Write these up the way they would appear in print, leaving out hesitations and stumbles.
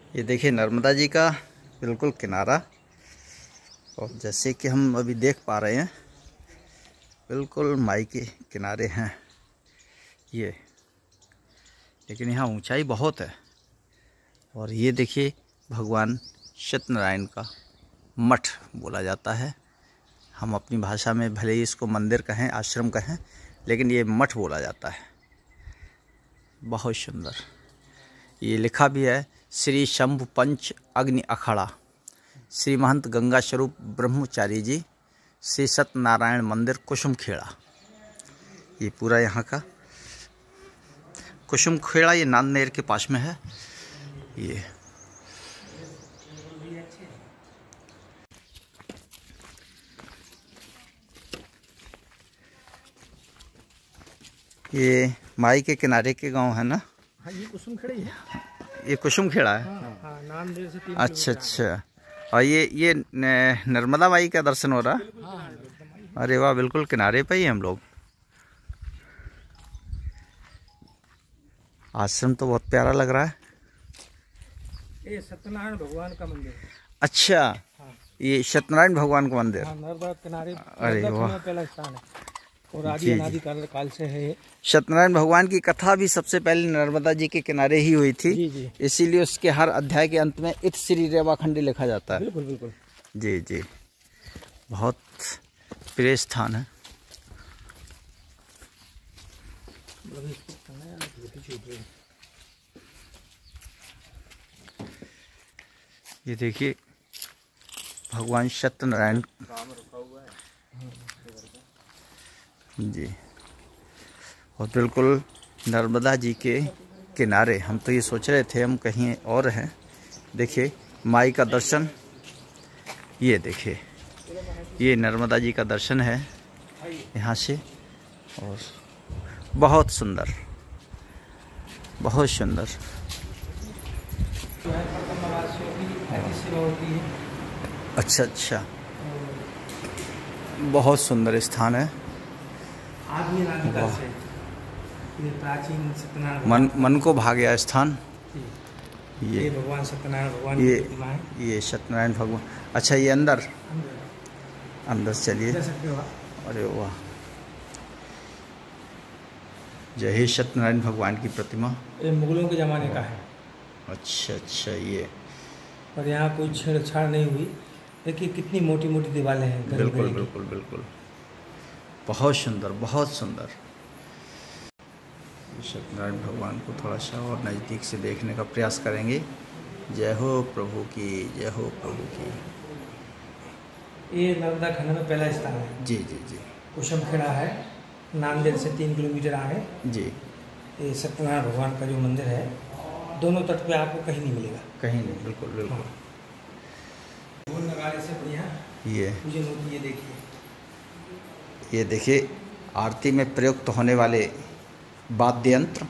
ये देखिए नर्मदा जी का बिल्कुल किनारा, और जैसे कि हम अभी देख पा रहे हैं बिल्कुल माई के किनारे हैं ये, लेकिन यहाँ ऊंचाई बहुत है। और ये देखिए भगवान सत्यनारायण का मठ बोला जाता है। हम अपनी भाषा में भले ही इसको मंदिर कहें, आश्रम कहें, लेकिन ये मठ बोला जाता है। बहुत सुंदर। ये लिखा भी है श्री शंभु पंच अग्नि अखाड़ा, श्री महंत गंगा स्वरूप ब्रह्मचारी जी, श्री सत्यनारायण मंदिर कुसुमखेड़ा। ये पूरा यहाँ का कुसुमखेड़ा ये नांदेड़ के पास में है। ये माई के किनारे के गांव है ना। हाँ, ये कुसुमखेड़ा ही है। ये कुसुमखेड़ा है। हाँ, नांदेड़ से 3 अच्छा अच्छा। और ये नर्मदा माई का दर्शन हो रहा है। हाँ, अरे वाह, बिल्कुल किनारे पे ही हम लोग। आश्रम तो बहुत प्यारा लग रहा है। ये सत्यनारायण भगवान का मंदिर है। अच्छा। हाँ। ये सत्यनारायण भगवान का मंदिर। हाँ, नर्मदा किनारे। अरे वाह, पहला स्थान है और आदि अनादि काल से है। सत्यनारायण भगवान की कथा भी सबसे पहले नर्मदा जी के किनारे ही हुई थी। जी जी। इसीलिए उसके हर अध्याय के अंत में इत श्री रेवाखंडी लिखा जाता है। बिल्कुल बिल्कुल। जी जी, बहुत प्रिय स्थान है। ये देखिए भगवान सत्यनारायण जी, और बिल्कुल नर्मदा जी के किनारे। हम तो ये सोच रहे थे हम कहीं और हैं। देखिए माई का दर्शन, ये देखिए ये नर्मदा जी का दर्शन है यहाँ से, और बहुत सुंदर, बहुत सुंदर। अच्छा अच्छा, बहुत सुंदर स्थान है। आदि अनादि काल से ये प्राचीन सत्यनारायण मन को भा गया स्थान। ये भगवान सत्यनारायण भगवान की प्रतिमा है। ये सत्यनारायण भगवान। अच्छा, ये अंदर अंदर चलिए। अरे वाह, जय ही सत्यनारायण भगवान की प्रतिमा। ये मुगलों के ज़माने का है। अच्छा अच्छा। ये और यहाँ कोई छेड़छाड़ नहीं हुई। देखिए कितनी मोटी मोटी दीवारें हैं। बिल्कुल बिल्कुल बिल्कुल, बहुत सुंदर, बहुत सुंदर। सत्यनारायण भगवान को थोड़ा सा और नज़दीक से देखने का प्रयास करेंगे। जय हो प्रभु की, जय हो प्रभु की। ये नर्मदा खंड में पहला स्थान है। जी जी जी। कुसुमखेड़ा है, नांदेड़ से 3 किलोमीटर आगे जी। ये सत्यनारायण भगवान का जो मंदिर है, दोनों तट पे आपको कहीं नहीं मिलेगा। कहीं नहीं, बिल्कुल बिल्कुल। ढोल नगाड़े से बढ़िया ये पूजन होती है। देखिए ये देखिए आरती में प्रयुक्त होने वाले वाद्य यंत्र।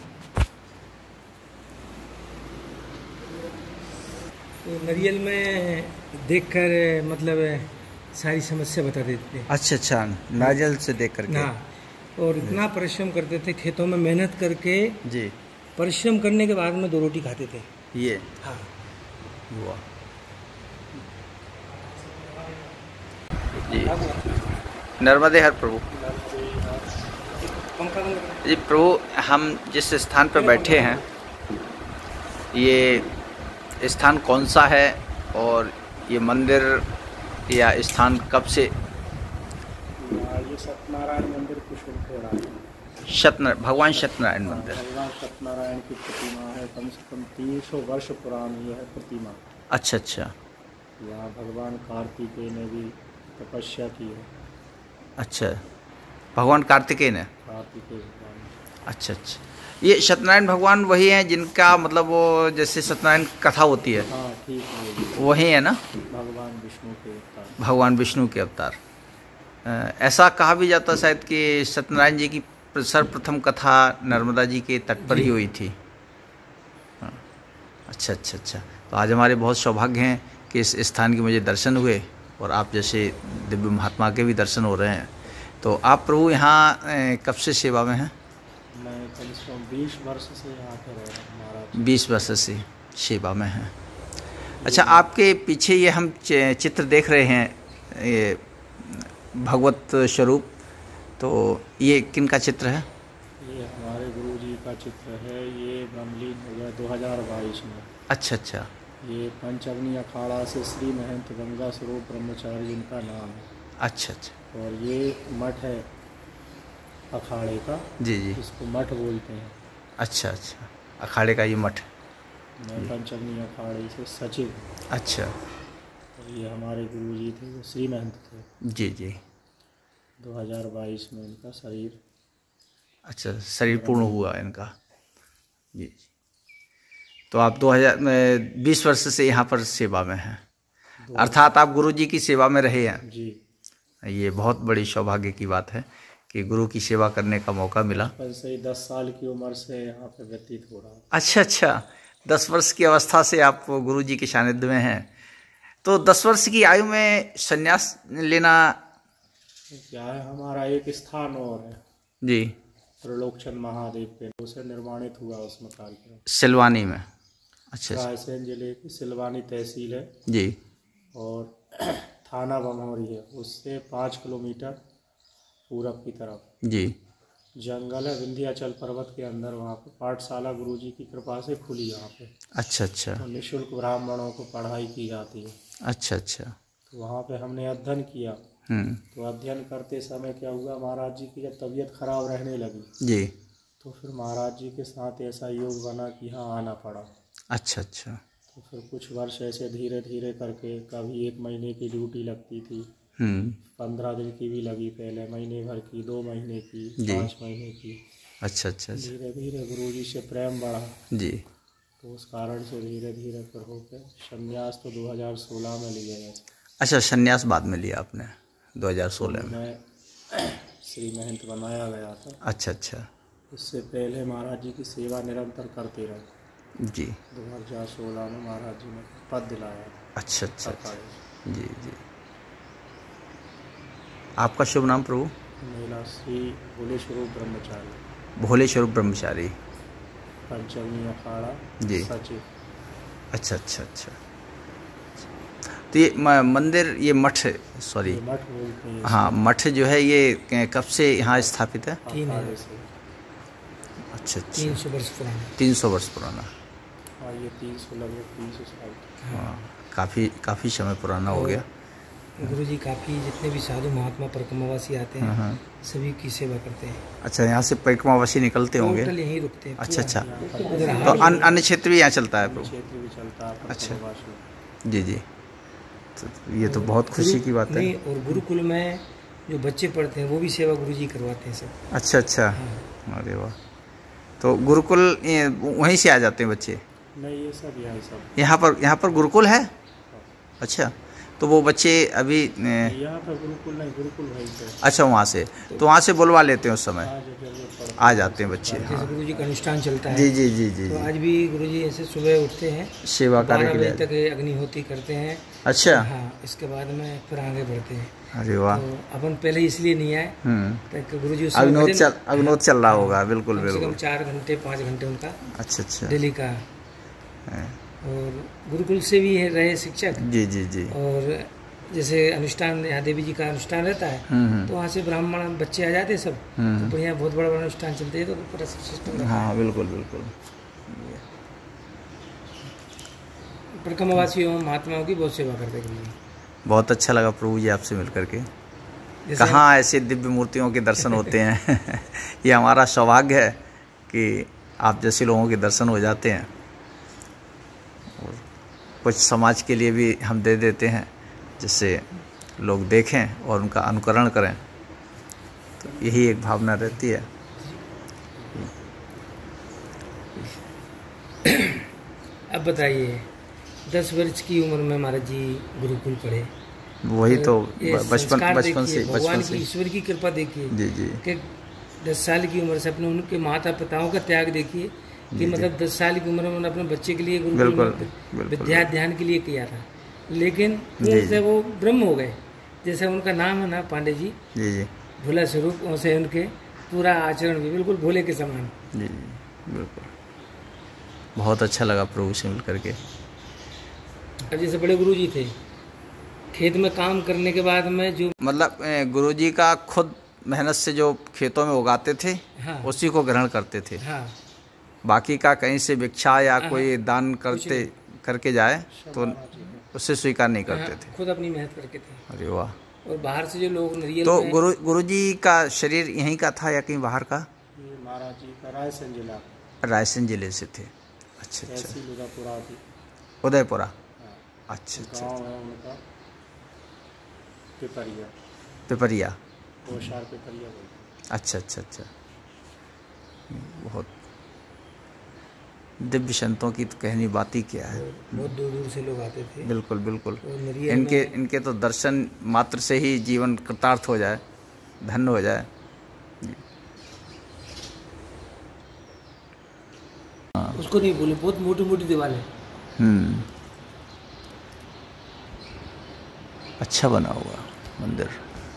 तो नारियल में देखकर मतलब सारी समस्या बता देते थे। अच्छा अच्छा, नारियल से देख करके। हाँ, और इतना परिश्रम करते थे, खेतों में मेहनत करके जी। परिश्रम करने के बाद में 2 रोटी खाते थे। ये हाँ। वाह जी। नर्मदे हर प्रभु जी। प्रभु, हम जिस स्थान पर बैठे हैं, ये स्थान कौन सा है और ये मंदिर या स्थान कब से? ये सत्यनारायण मंदिर कुसुमखेड़ा है। भगवान सत्यनारायण मंदिर। भगवान सत्यनारायण की प्रतिमा है। कम से कम 300 वर्ष पुरानी है प्रतिमा। अच्छा अच्छा। यहाँ भगवान कार्तिकेय ने भी तपस्या की है। अच्छा, भगवान कार्तिकेय ने। कार्तिकेय भगवान। अच्छा अच्छा। ये सत्यनारायण भगवान वही हैं जिनका मतलब वो जैसे सत्यनारायण कथा होती है। हाँ ठीक है, वही है ना। भगवान विष्णु के अवतार। भगवान विष्णु के अवतार। ऐसा कहा भी जाता शायद कि सत्यनारायण जी की सर्वप्रथम कथा नर्मदा जी के तट पर ही हुई थी। हाँ। अच्छा अच्छा अच्छा। तो आज हमारे बहुत सौभाग्य हैं कि इस स्थान के मुझे दर्शन हुए, और आप जैसे दिव्य महात्मा के भी दर्शन हो रहे हैं। तो आप प्रभु यहाँ कब से सेवा में हैं? मैं कम से कम 20 वर्ष से यहाँ पे रह रहा हूँ। 20 वर्ष से सेवा में हैं। अच्छा, आपके पीछे ये हम चित्र देख रहे हैं, ये भगवत स्वरूप, तो ये किन का चित्र है? ये हमारे गुरु जी का चित्र है। ये ब्रह्मलीन हो गया 2022 में। अच्छा अच्छा। ये पंचअग्नि अखाड़ा से श्री महंत गंगा स्वरूप ब्रह्मचारी इनका नाम है। अच्छा अच्छा। और ये मठ है अखाड़े का, जी जी। इसको मठ बोलते हैं। अच्छा अच्छा, अखाड़े का ये मठ। मैं पंचअग्नि अखाड़े से सचिव। अच्छा। और ये हमारे गुरु जी थे, वो श्री महंत थे। जी जी। 2022 में इनका शरीर, अच्छा, शरीर पूर्ण हुआ इनका। जी जी। तो आप 2020 वर्ष से यहाँ पर सेवा में हैं, अर्थात आप गुरु जी की सेवा में रहे हैं। जी। ये बहुत बड़ी सौभाग्य की बात है कि गुरु की सेवा करने का मौका मिला। बचपन से ही 10 साल की उम्र से यहाँ पे व्यतीत हो रहा है। अच्छा अच्छा, 10 वर्ष की अवस्था से आप गुरु जी के सानिध्य में हैं। तो 10 वर्ष की आयु में संन्यास लेना क्या है, हमारा एक स्थान और है जी, त्रिलोकचंद महादेव पे, उसे निर्माणित हुआ उसमें कार्यक्रम सिलवानी में। अच्छा अच्छा। रायसेन जिले की सिलवानी तहसील है जी। और थाना बमौरी है, उससे 5 किलोमीटर पूरब की तरफ जी। जंगल है, विंध्याचल पर्वत के अंदर। वहाँ पे पाठशाला गुरुजी की कृपा से खुली यहाँ पे। अच्छा अच्छा। तो निःशुल्क ब्राह्मणों को पढ़ाई की जाती है। अच्छा अच्छा। तो वहाँ पे हमने अध्ययन किया। तो अध्ययन करते समय क्या हुआ, महाराज जी की जब तबीयत खराब रहने लगी जी, तो फिर महाराज जी के साथ ऐसा योग बना कि यहाँ आना पड़ा। अच्छा अच्छा। तो फिर कुछ वर्ष ऐसे धीरे धीरे करके, कभी 1 महीने की ड्यूटी लगती थी, 15 दिन की भी लगी, पहले महीने भर की, 2 महीने की, 5 महीने की। अच्छा अच्छा। धीरे धीरे गुरु जी से प्रेम बढ़ा, जी। तो उस कारण से धीरे धीरे फिर होकर संन्यास तो 2016 में लिया गया। अच्छा, संन्यास बाद में लिया आपने 2016 में? मैं श्री महंत बनाया गया था। अच्छा अच्छा। इससे पहले महाराज जी की सेवा निरंतर करते रहे। जी। 2016 में महाराज जी ने पद दिलाया। अच्छा अच्छा अच्छा। जी जी। आपका शुभ नाम प्रभु? मेरा श्री भोले स्वरूप ब्रह्मचारी। भोले स्वरूप ब्रह्मचारी, पंचमी अखाड़ा जी। सचिव। अच्छा अच्छा अच्छा। तो ये मंदिर, ये मठ, सॉरी मठ बोलते हैं। हाँ, मठ जो है ये कब से यहाँ स्थापित है? अखाड़े से। अच्छा अच्छा। 300 वर्ष पुराना। 300 वर्ष पुराना। हाँ, ये 300 लगभग 300 साल। हाँ, काफ़ी समय पुराना हो गया। गुरु जी काफ़ी जितने भी साधु महात्मा परिक्रमावासी आते हैं सभी की सेवा करते हैं। अच्छा, यहाँ से परिक्रमावासी निकलते होंगे? टोटल यहीं रुकते हैं। अच्छा अच्छा। उधर तो अन्य क्षेत्र भी यहाँ चलता है प्रभु? क्षेत्र भी चलता है। अच्छा जी जी। तो ये तो बहुत खुशी की बात है। नहीं, और गुरुकुल में जो बच्चे पढ़ते हैं वो भी सेवा गुरु जी करवाते हैं सब। अच्छा अच्छा। अरे वाह। तो गुरुकुल वहीं से आ जाते हैं बच्चे? नहीं, ये सब यहाँ पर गुरुकुल है? अच्छा, तो वो बच्चे अभी यहाँ पर गुरुकुल नहीं, गुरुकुल भाई से। अच्छा, वहाँ से, तो वहाँ से बुलवा लेते हैं उस समय, आ जाते हैं बच्चे। जैसे गुरु जी का अनुष्ठान चलता है। जी जी जी जी। तो आज भी गुरु जी ऐसे सुबह उठते हैं, सेवा कार्य के 12 लिए बजे तक अग्निहोत्री करते हैं। अच्छा। हाँ, इसके बाद में फिर आगे बढ़ते हैं। अरे वाह। तो अपन पहले इसलिए नहीं आए ताकि गुरु जी अग्नोत चल रहा होगा। बिल्कुल कम से बिल्कुल। कम 4 घंटे 5 घंटे उनका अच्छा अच्छा। डेली का। और गुरुकुल से भी रहे शिक्षक। जी जी जी। और जैसे अनुष्ठान, यहाँ देवी जी का अनुष्ठान रहता है तो वहाँ से ब्राह्मण बच्चे आ जाते हैं सब। तो बढ़िया, बहुत बड़ा बड़ा अनुष्ठान चलते हैं, तो पूरा सिस्टम। हाँ बिल्कुल बिल्कुल। परिक्रमावासियों महात्माओं की बहुत सेवा करते हैं। बहुत अच्छा लगा प्रभु जी आपसे मिल करके। कहाँ ऐसे दिव्य मूर्तियों के दर्शन होते हैं ये हमारा सौभाग्य है कि आप जैसे लोगों के दर्शन हो जाते हैं, और कुछ समाज के लिए भी हम दे देते हैं जिससे लोग देखें और उनका अनुकरण करें। तो यही एक भावना रहती है। अब बताइए, 10 वर्ष की उम्र में महाराज जी गुरुकुल पढ़े। वही तो बचपन से ईश्वर की कृपा देखिए। जी जी। कि 10 साल की उम्र से अपने उनके माता पिताओं का त्याग देखिए कि मतलब 10 साल की उम्र में उन्होंने अपने बच्चे के लिए गुरुकुल विद्या ध्यान के लिए किया था, लेकिन उनसे वो ब्रह्म हो गए। जैसे उनका नाम है ना पांडे जी, भोला स्वरूप, वैसे उनके पूरा आचरण भी बिल्कुल भोले के समान। जी जी बिल्कुल। बहुत अच्छा लगा प्रभु से मिल करके। अब जैसे बड़े गुरुजी थे, खेत में काम करने के बाद में जो मतलब गुरुजी का खुद मेहनत से जो खेतों में उगाते थे, हाँ, उसी को ग्रहण करते थे। हाँ, बाकी का कहीं से भिक्षा या कोई दान करके जाए तो उससे स्वीकार नहीं करते थे। खुद अपनी मेहनत करके थे। अरे वाह। और बाहर से जो लोग नरियल तो में, गुरुजी का शरीर यहीं का था या कहीं बाहर का? ये महाराज जी का रायसेन जिला, रायसेन जिले से थे। अच्छा अच्छा। तहसील उदयपुरा थी। उदयपुरा। हाँ। अच्छा अच्छा। गाँव है उनका पिपरिया, पिपरिया। कोशार पिपरिया बोलते अच्छा अच्छा अच्छा। बहुत दिव्य संतों की तो कहनी बात ही क्या है। बहुत दूर दूर से लोग आते थे। बिल्कुल बिल्कुल। और नरियल इनके तो दर्शन मात्र से ही जीवन कृतार्थ हो जाए, धन्य हो जाए। उसको नहीं बोले, बहुत मोटी मोटी दीवार है। अच्छा बना हुआ मंदिर।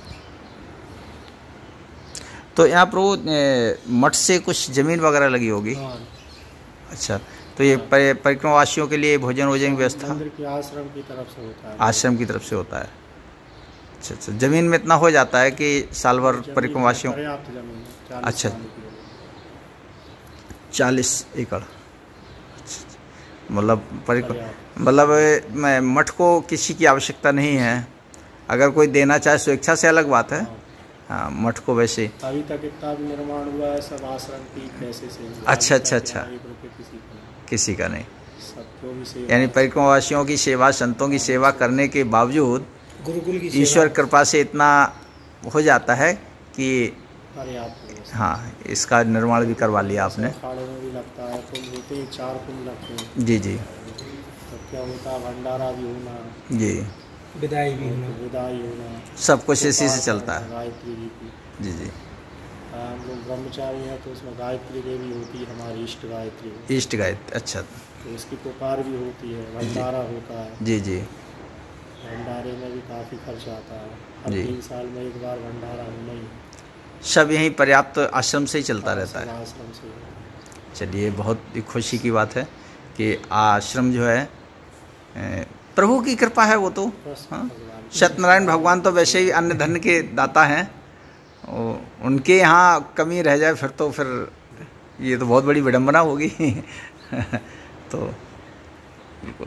तो यहाँ पर मठ से कुछ जमीन वगैरह लगी होगी। हाँ। अच्छा, तो ये परिक्रमावासियों के लिए भोजन वोजन की व्यवस्था मंदिर के आश्रम की तरफ से होता है। आश्रम की तरफ से होता है। अच्छा अच्छा। जमीन में इतना हो जाता है कि साल भर परिक्रमावासियों। पर्याप्त जमीन है, 40 अच्छा। साल की है। 40 एकड़। मतलब पर्याप्त। मतलब मठ को किसी की आवश्यकता नहीं है, अगर कोई देना चाहे स्वेच्छा से अलग बात है। हाँ, मठ को वैसे अभी तक इतना भी निर्माण हुआ है सब आश्रम की पैसे से हुआ। अच्छा अच्छा अच्छा। एक रुपये किसी का नहीं, सबको भी सेवा, यानी परिक्रमावासियों की सेवा, संतों की सेवा करने के बावजूद गुरुकुल की ईश्वर कृपा से इतना हो जाता है कि पर्याप्त है। हाँ, इसका निर्माण भी करवा लिया आपने। अखाड़े में भी लगता है, कुंभ होते हैं, 4 कुंभ लगते हैं। जी जी। तो क्या होता है, भंडारा भी होना, जी, विदाई भी होना, विदाई होना, सब कुछ इसी से चलता है। गायत्री जी की। जी जी। हम लोग ब्रह्मचारी हैं तो उसमें गायत्री देवी होती है, हमारी इष्ट गायत्री। ईष्ट गायत्री। अच्छा। तो उसकी पुकार भी होती है, भंडारा होता है। जी जी। भंडारे में भी काफ़ी खर्च आता है, हर जी। 3 साल में एक बार भंडारा होना ही। सब यहीं पर्याप्त आश्रम से ही चलता रहता है। आश्रम से। चलिए, बहुत ही खुशी की बात है कि आश्रम जो है प्रभु की कृपा है वो तो। हाँ, सत्यनारायण भगवान तो वैसे ही अन्न धन के दाता हैं, उनके यहाँ कमी रह जाए फिर ये तो बहुत बड़ी विडंबना होगी। तो बिल्कुल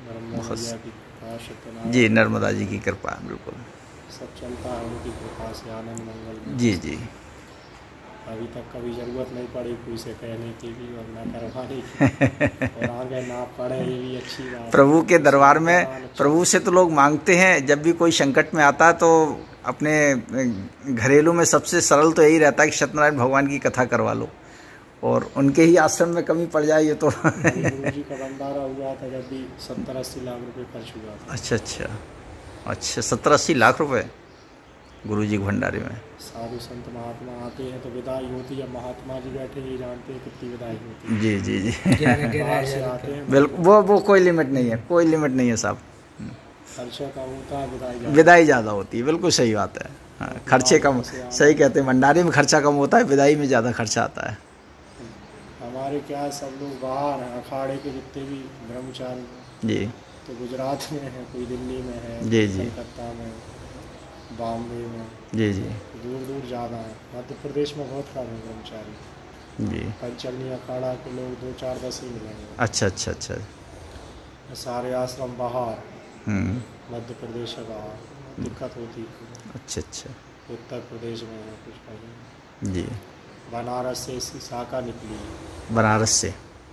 जी, नर्मदा जी की कृपा, बिल्कुल सब चलता है उनकी कृपा से, आनंद मंगल में। जी जी। अभी तक कभी ज़रूरत नहीं पड़ी कोई से कहने की भी और ना करवाने की, और आगे ना पड़े, ये भी अच्छी बात है। प्रभु के दरबार में प्रभु से तो लोग मांगते हैं, जब भी कोई संकट में आता है तो अपने घरेलू में सबसे सरल तो यही रहता है कि सत्यनारायण भगवान की कथा करवा लो, और उनके ही आश्रम में कमी पड़ जाए ये तो। गुरु जी का भंडारा हुआ था जब भी 70-80 लाख रुपए खर्च हुआ था। अच्छा अच्छा अच्छा। 70-80 लाख रुपए गुरु जी के भंडारे में। साधु संत महात्मा आते हैं तो विदाई होती है, महात्मा जी बैठे ये जानते हैं कितनी विदाई होती है। जी जी जी। बाहर से आते हैं, बिल्कुल, वो कोई लिमिट नहीं है, कोई लिमिट नहीं है साहब। खर्चा कम होता है, विदाई ज़्यादा होती है। बिल्कुल सही बात है। हाँ, खर्चे कम, सही कहते हैं, भंडारे में खर्चा कम होता है, विदाई में ज़्यादा खर्चा आता है। हमारे क्या है, सब लोग बाहर हैं, अखाड़े के जितने भी ब्रह्मचारी जी, तो गुजरात में है, कोई दिल्ली में है, जी जी, कलकत्ता में, बॉम्बे में, जी जी, दूर दूर ज़्यादा है। मध्य प्रदेश में बहुत कम है ब्रह्मचारी जी। पंचलनी अखाड़ा के लोग 2-4-10 ही मिलेंगे। अच्छा अच्छा अच्छा। सारे आश्रम बाहर, मध्य प्रदेश से बाहर दिक्कत होती है। अच्छा अच्छा। उत्तर प्रदेश में है कुछ कहीं। जी। बनारस से इसकी शाखा निकली, बनारस से।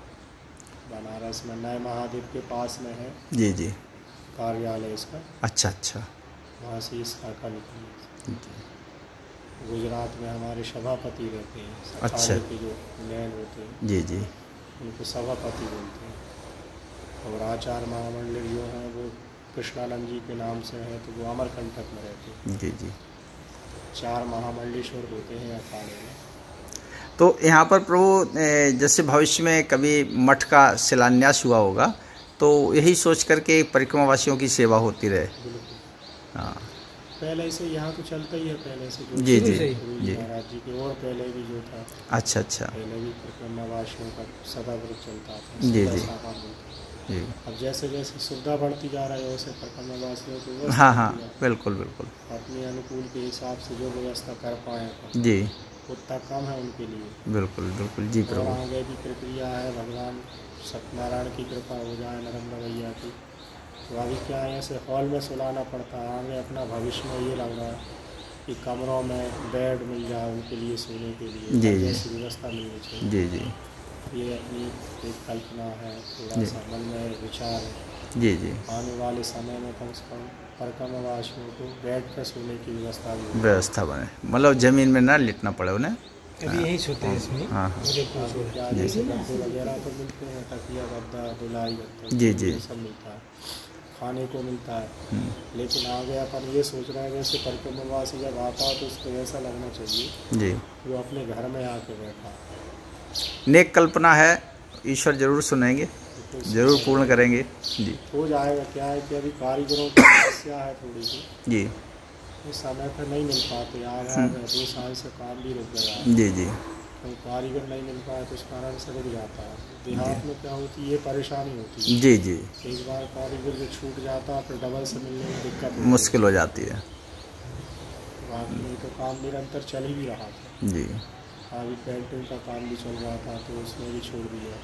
बनारस में नए महादेव के पास में है जी जी। कार्यालय इसका। अच्छा अच्छा। वहाँ से इस शाखा निकली। गुजरात में हमारे सभापति रहते हैं, अच्छा, के जो मेन होते हैं जी जी, उनको सभापति बोलते हैं। और आचार्य महामंडल जो हैं वो कृष्णानंद जी के नाम से हैं, तो वो अमरकंटक में रहते हैं। जी जी। 4 महामंडलेश्वर होते हैं अखाड़े में। तो यहाँ पर प्रभु जैसे भविष्य में कभी मठ का शिलान्यास हुआ होगा तो यही सोच करके परिक्रमावासियों की सेवा होती रहे। हाँ, पहले से यहाँ तो चलता ही है, पहले से जो जी जी जी महाराज जी के, और पहले भी जो था। अच्छा अच्छा। पहले भी परिक्रमावासियों का सदा व्रत चलता था। जी जी। जी। अब जैसे जैसे सुविधा बढ़ती जा रही है वैसे परिक्रमा वासियों को हाँ बिल्कुल बिल्कुल अपने अनुकूल के हिसाब से जो व्यवस्था कर पाए जी, उतना कम है उनके लिए। बिल्कुल बिल्कुल जी और प्रभु। आगे भी प्रक्रिया है, भगवान सत्यनारायण की कृपा हो जाए, नर्मदा मैया की। तो अभी क्या है, ऐसे हॉल में सुलाना पड़ता है। आगे अपना भविष्य में ये लग रहा है कि कमरों में बेड मिल जाए उनके लिए सोने के लिए, जी जी जैसी व्यवस्था मिलनी चाहिए। जी जी ये अपनी एक कल्पना है, थोड़ा सा मन में विचार है। जी जी। आने वाले समय में कम से कम परिक्रमावासियों को बेड पर सोने की व्यवस्था भी व्यवस्था बने, मतलब ज़मीन में ना लिटना पड़े उन्हें। अभी यही सोते हैं इसमें। हाँ हाँ क्या जैसे गद्दे वगैरह तो मिलते हैं, तकिया गद्दा धुलाई गद्दा जी जी ये सब मिलता है, खाने को मिलता है। लेकिन आगे अपन ये सोच रहे हैं जैसे परिक्रमावासी जब आता है तो उसको ऐसा लगना चाहिए जी। कि वो अपने घर में आके बैठा। नेक कल्पना है, ईश्वर जरूर सुनेंगे, जरूर पूर्ण करेंगे जी। हो जाएगा। क्या है कि अभी कारीगरों की समस्या है थोड़ी सी जी इस समय पर नहीं मिल पाते। आज 2 साल से काम भी रुक गया है, जी जी तो कारीगर नहीं मिल पाए तो उस कारण से रुक जाता है। देहात में क्या होती है, ये परेशानी होती है। जी जी, एक बार कारीगर जो छूट जाता है फिर डबल से मिलने में दिक्कत मुश्किल हो जाती है। बाकी नहीं तो काम निरंतर चल ही रहा था। जी अभी पेंटिंग का काम भी चल रहा था तो उसमें भी छोड़ दिया।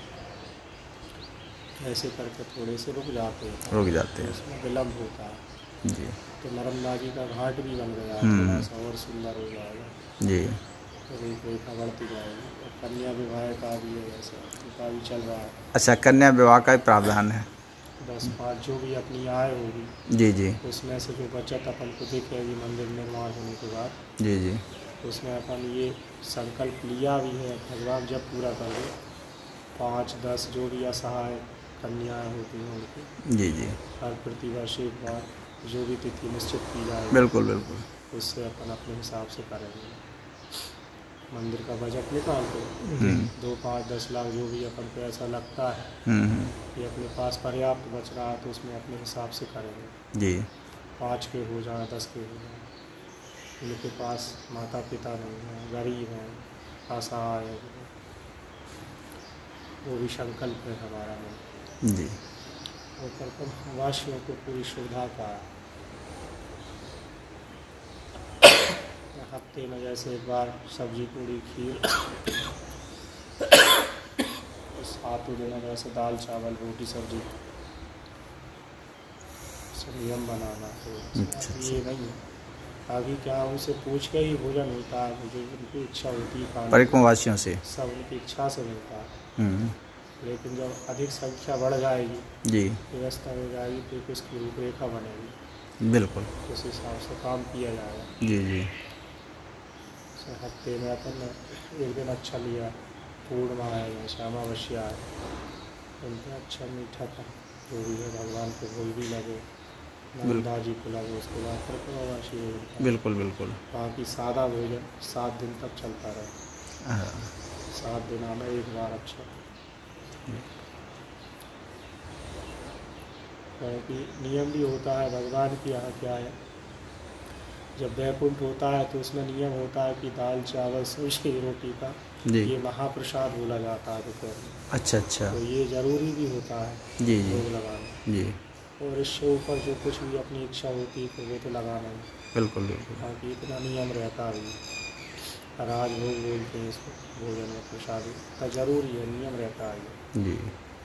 ऐसे करके थोड़े से रुक जाते हैं, उसमें विलम्ब होता है जी। तो नर्मदा जी का घाट भी बन गया, थोड़ा सा और सुंदर हो जाएगा जी। तो रूपरेखा बढ़ती जाएगी। और कन्या विवाह का भी है, ऐसा उनका भी चल रहा है। अच्छा, कन्या विवाह का भी प्रावधान है। 10-5 जो भी अपनी आय होगी जी जी उसमें से जो बचत अपन को दिखेगी मंदिर निर्माण होने के बाद, जी जी उसमें अपन ये संकल्प लिया भी है भगवान जब पूरा कर दे। 5-10 जो भी असहाय कन्याएँ होती हैं उनकी जी जी हर प्रतिवर्ष एक बार जो भी तिथि निश्चित की जाएगी, बिल्कुल बिल्कुल, उससे अपन अपने हिसाब से करेंगे। मंदिर का बजट निकाल के 2-5-10 लाख जो भी अपन को ऐसा लगता है कि अपने पास पर्याप्त बच रहा है तो उसमें अपने हिसाब से करेंगे। जी 5 के हो जाए, 10 के हो जाए। उनके पास माता पिता नहीं हैं, गरीब हैं, असहाय है, वो भी संकल्प है हमारा में। जी और परिक्रमावासियों को पूरी सुविधा का हफ्ते में जैसे एक बार सब्जी पूड़ी खीर, 7 दिनों में ऐसे दाल चावल रोटी सब्जी नियम बनाना। तो ये नहीं है अभी क्या उनसे पूछ के ही भोजन होता है, जो उनकी इच्छा होती है परिक्रमावासियों से, सब उनकी इच्छा से मिलता है। लेकिन जब अधिक संख्या बढ़ जाएगी जी, व्यवस्था हो जाएगी तो इसकी रूपरेखा बनेगी, बिल्कुल उस हिसाब से काम किया जाएगा। जी जी। हफ्ते में अपन एक दिन अच्छा लिया, पूर्णिमा है जैसे अमावस्या है, उनका अच्छा मीठा था जो भी है भगवान को भूल भी लगे, नंदा जी को लगे, उसके बाद परिक्रमावासी बिल्कुल बिल्कुल। बाकी सादा भोजन 7 दिन तक चलता रहे। 7 दिन में एक बार अच्छा, क्योंकि नियम भी होता है भगवान के यहाँ। क्या है, जब वैकुंठ होता है तो उसमें नियम होता है कि दाल चावल सब्जी रोटी का ये महाप्रसाद बोला जाता है दोपहर में। अच्छा अच्छा, तो ये जरूरी भी होता है जी जी भोग लगाना जी, और इससे ऊपर जो कुछ भी अपनी इच्छा होती है तो वो तो लगाना ही। बिल्कुल बिल्कुल, बाकी इतना नियम रहता है, राजभोग बोलते हैं इसको, भोजन में प्रसाद का जरूरी है, नियम रहता है जी।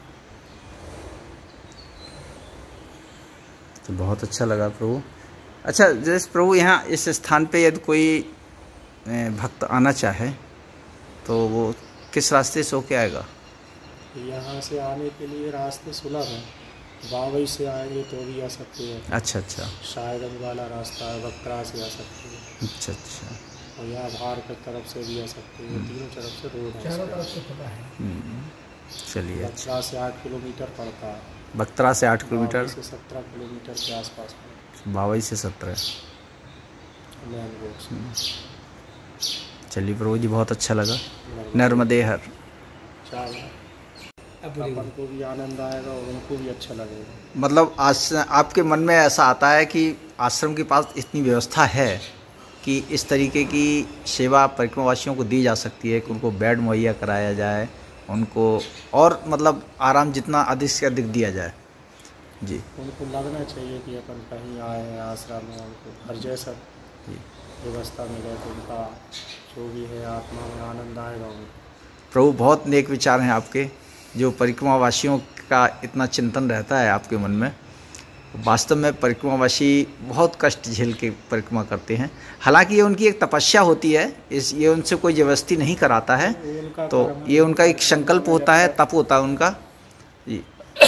तो बहुत अच्छा लगा प्रभु। अच्छा, जैसे प्रभु यहाँ इस स्थान पे यदि कोई भक्त आना चाहे तो वो किस रास्ते से होके आएगा? यहाँ से आने के लिए रास्ते सुलभ हैं। बावई से आएंगे तो भी आ सकते हैं। अच्छा अच्छा, शायगंज वाला रास्ता है, बक्तरा से आ सकते हैं। अच्छा अच्छा, और यहाँ भार की तरफ से भी आ सकते हैं। तीनों तरफ से रोड है। चलिए। बक्तरा से 8 किलोमीटर पड़ता है। बक्तरा से 8 किलोमीटर, से 17 किलोमीटर के आसपास पड़ता बावई से 17। है मेन रोड से। चलिए प्रभु जी, बहुत अच्छा लगा। नर्मदे हर। अपन को भी आनंद आएगा और उनको भी अच्छा लगेगा। मतलब आपके मन में ऐसा आता है कि आश्रम के पास इतनी व्यवस्था है कि इस तरीके की सेवा परिक्रमावासियों को दी जा सकती है कि उनको बेड मुहैया कराया जाए उनको और मतलब आराम जितना अधिक से अधिक दिया जाए। जी, उनको लगना चाहिए कि अपन कहीं आए हैं आश्रम में, उनको घर जैसा व्यवस्था मिले तो उनका जो भी है आत्मा में आनंद आएगा उनको। प्रभु बहुत नेक विचार हैं आपके, जो परिक्रमावासियों का इतना चिंतन रहता है आपके मन में। वास्तव में परिक्रमावासी बहुत कष्ट झेल के परिक्रमा करते हैं। हालांकि ये उनकी एक तपस्या होती है, ये उनसे कोई जबरदस्ती नहीं कराता है, तो ये उनका एक संकल्प होता है, तप होता है उनका। जी,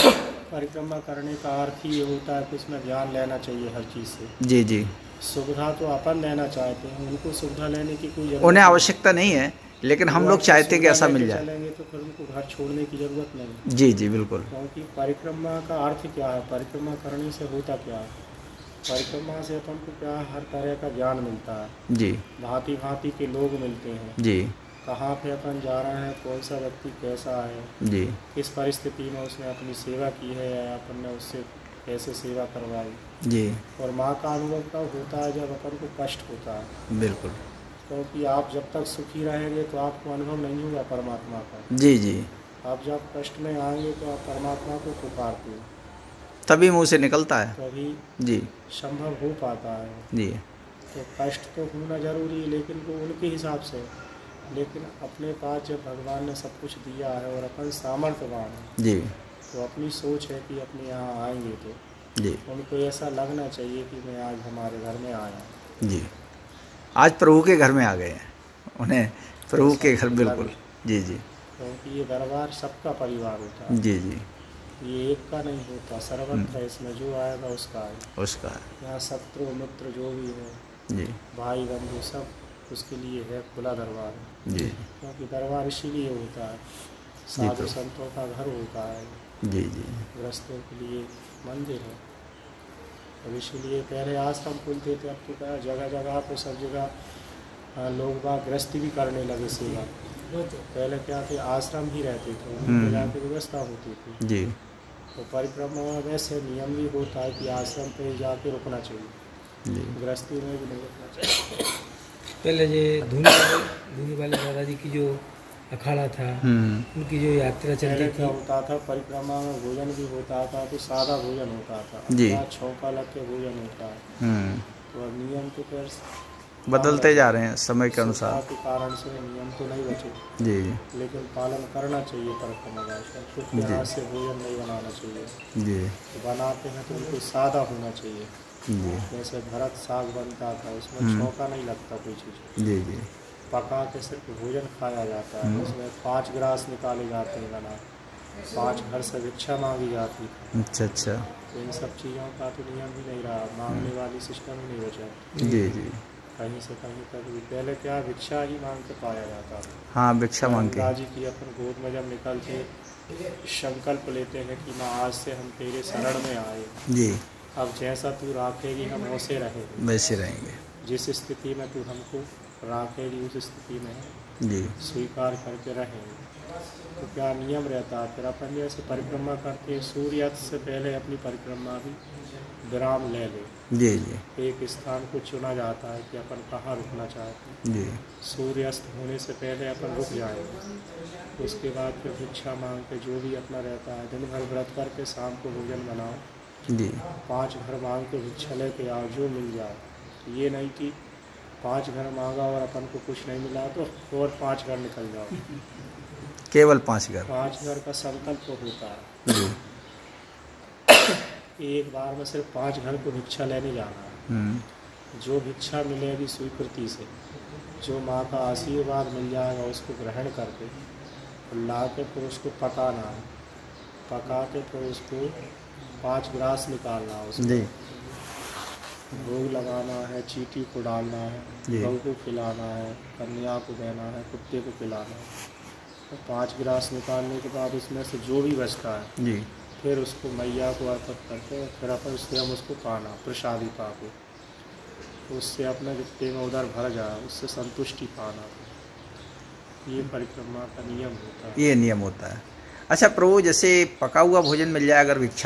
परिक्रमा करने का अर्थ ही ये होता है कि उसमें ज्ञान लेना चाहिए हर चीज़ से। जी जी, सुविधा तो अपन लेना चाहते हैं, उनको सुविधा लेने की कोई जरूरत उन्हें आवश्यकता नहीं है, लेकिन हम लोग चाहते हैं कि ऐसा मिल जाए। चलेंगे तो फिर उनको घर छोड़ने की जरूरत नहीं। जी जी बिल्कुल। क्योंकि परिक्रमा का अर्थ क्या है, परिक्रमा करने से होता क्या है, परिक्रमा से अपन को क्या हर तरह का ज्ञान मिलता है। जी, भांति भांति के लोग मिलते हैं। जी, कहाँ पे अपन जा रहे हैं, कौन सा व्यक्ति कैसा है, जी, किस परिस्थिति में उसने अपनी सेवा की है या अपन ने उससे कैसे सेवा करवाई। जी, और माँ का अनुभव तब होता है जब अपन को कष्ट होता है। बिल्कुल। क्योंकि आप जब तक सुखी रहेंगे तो आपको अनुभव नहीं होगा परमात्मा का। जी जी, आप जब कष्ट में आएंगे तो आप परमात्मा को पुकारते हो, तभी मुंह से निकलता है। तभी जी संभव हो पाता है। जी, तो कष्ट तो होना जरूरी है, लेकिन वो उनके हिसाब से। लेकिन अपने पास जब भगवान ने सब कुछ दिया है और अपन सामर्थ्यवान है, जी, तो अपनी सोच है कि अपने यहाँ आएंगे तो जी, उनको ऐसा लगना चाहिए कि मैं आज हमारे घर में आया। जी, आज प्रभु के घर में आ गए हैं, उन्हें प्रभु के घर, बिल्कुल। जी जी, क्योंकि ये दरबार सबका परिवार होता है। जी जी, ये एक का नहीं होता, सर्वत्र इसमें जो आएगा उसका है। उसका यहाँ शत्रु मित्र जो भी है, जी, भाई बंधु सब उसके लिए है, खुला दरबार है। जी, क्योंकि दरबार इसीलिए होता है, साधु संतों का घर होता है, जी, जी, गृहस्थों के लिए मंदिर है। और इसीलिए पहले आश्रम खुलते थे, अब तो क्या जगह जगह पे सब जगह लोग बाग गृहस्थी भी करने लगे सेवा। पहले क्या थे, आश्रम ही रहते थे, उनके जाके व्यवस्था होती थी। जी, तो परिक्रमा में वैसे नियम भी होता है कि आश्रम पे जाके रुकना चाहिए, जी, गृहस्थी में भी नहीं रुकना चाहिए। पहले ये धूनी वाले दादाजी की जो अखाड़ा था, उनकी जो यात्रा चलती पहले थी, क्या होता था, परिक्रमा में भोजन भी होता था तो सादा भोजन होता था। जी। यहाँ छौका लग के भोजन होता है। तो अब नियम तो फिर बदलते जा रहे हैं समय के अनुसार। सुविधा के कारण से नियम तो नहीं बचे, जी, लेकिन पालन करना चाहिए परिक्रमा का। खुद के हाथ से भोजन नहीं बनाना चाहिए, जी, तो बनाते हैं तो उनको सादा होना चाहिए। जी, जैसे भरत साग बनता था, उसमें छौका नहीं लगता कोई चीज़, जी, जी, पका के सिर्फ भोजन खाया जाता है। उसमें 5 गिलास निकाले जाते हैं बना, 5 घर से भिक्षा मांगी जाती है। अच्छा अच्छा, तो इन सब चीज़ों का तो नियम ही नहीं रहा, मांगने वाली सिस्टम ही नहीं बचा। जी, जी, कहीं से कहीं तक भी पहले क्या भिक्षा ही मांग के पाया जाता था। हाँ, भिक्षा मांग के। गंगा जी की अपन गोद में जब निकलते संकल्प लेते हैं कि माँ आज से हम तेरे शरण में आए, जी, अब जैसा तू राखेगी हम वैसे रहेंगे, वैसे रहेंगे। जिस स्थिति में तू हमको राखेगी उस स्थिति में जी, स्वीकार करके रहेंगे। तो क्या नियम रहता है, फिर अपन जैसे परिक्रमा करते हैं, सूर्यास्त से पहले अपनी परिक्रमा भी विराम ले ले। जी, जी, एक स्थान को चुना जाता है कि अपन कहाँ रुकना चाहते हैं। जी, सूर्यास्त होने से पहले अपन रुक जाएंगे। उसके बाद फिर भिक्षा मांग के जो भी अपना रहता है, दिन भर व्रत करके शाम को भोजन बनाओ। जी, 5 घर मांग के भिक्षा लेके आओ, जो मिल जाए। ये नहीं कि 5 घर मांगा और अपन को कुछ नहीं मिला तो और 5 घर निकल जाओ। केवल 5 घर। 5 घर का संकल्प तो होता है, जी, एक बार में सिर्फ 5 घर को भिक्षा लेने जाना है। जो भिक्षा मिलेगी स्वीकृति से, जो माँ का आशीर्वाद मिल जाएगा उसको ग्रहण करके ला के फिर उसको पकाना है। पका के फिर उसको 5 गिलास निकालना है, उसको जी, भोग लगाना है, चींटी को डालना है, जी। गऊ को खिलाना है, कन्या को देना है, कुत्ते को खिलाना है। तो 5 गिलास निकालने के बाद उसमें से जो भी बचता है जी, फिर उसको मैया को अर्पित करके फिर अपन स्वयं उसको पाना, प्रसादी पाके उससे अपने जितने में उधर भर जाए उससे संतुष्टि पाना। ये परिक्रमा का नियम होता है। ये नियम होता है। अच्छा प्रभु, जैसे पका हुआ भोजन मिल जाए अगर भिक्षा में,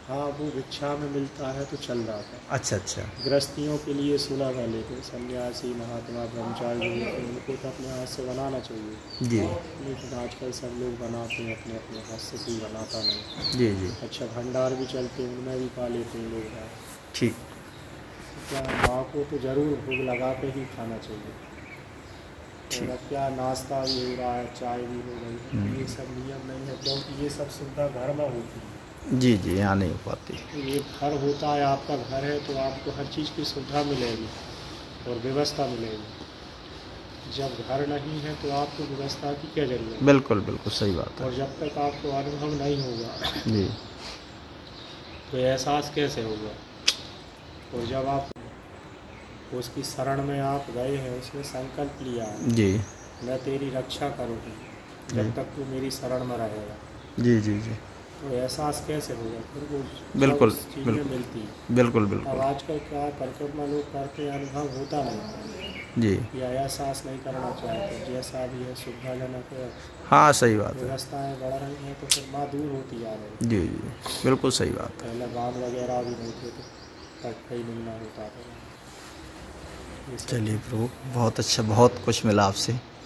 हाँ, वो भिक्षा में मिलता है तो चल रहा था। अच्छा अच्छा। गृहस्थियों के लिए सुलभ है, लेकिन सन्यासी महात्मा ब्रह्मचारी उनको तो अपने हाथ से बनाना चाहिए जी। लेकिन आजकल सब लोग बनाते हैं अपने अपने हाथ से, कोई बनाता नहीं। जी जी। अच्छा, भंडार भी चलते हैं, उनमें भी पा लेते हैं लोग। ठीक। क्या माँ को तो ज़रूर भोग लगा के ही खाना चाहिए। और अब क्या नाश्ता भी हो रहा है, चाय भी हो रही है, ये सब नियम नहीं है क्योंकि ये सब सुविधा घर में होती है। जी जी, यहाँ नहीं हो पाती। ये घर होता है, आपका घर है तो आपको हर चीज़ की सुविधा मिलेगी और व्यवस्था मिलेगी। जब घर नहीं है तो आपको व्यवस्था की क्या जरूरत है? बिल्कुल बिल्कुल सही बात है। और जब तक आपको अनुभव नहीं होगा जी। तो एहसास कैसे होगा? और जब आप उसकी शरण में आप गए हैं, उसने संकल्प लिया है जी। मैं तेरी रक्षा करूँगी जब तक तू मेरी शरण में रहेगा, जी जी जी। तो एहसास कैसे होगा? फिर वो बिल्कुल चीज़ें बिल्कुल मिलती है। बिल्कुल अब बिल्कुल। आजकल क्या है, परिक्रमा लोग करते हैं, अनुभव होता नहीं जी। या एहसास नहीं करना चाहते। जैसा भी है सुविधाजनक है, हाँ सही बात है। व्यवस्थाएँ बढ़ रही हैं तो फिर माँ दूर होती जा रही है। जी जी बिल्कुल सही बात है। पहले बांध वगैरह भी नहीं थे तो तक कहीं नहीं होता था। चलिए प्रभु, बहुत अच्छा, बहुत कुछ मिला आपसे।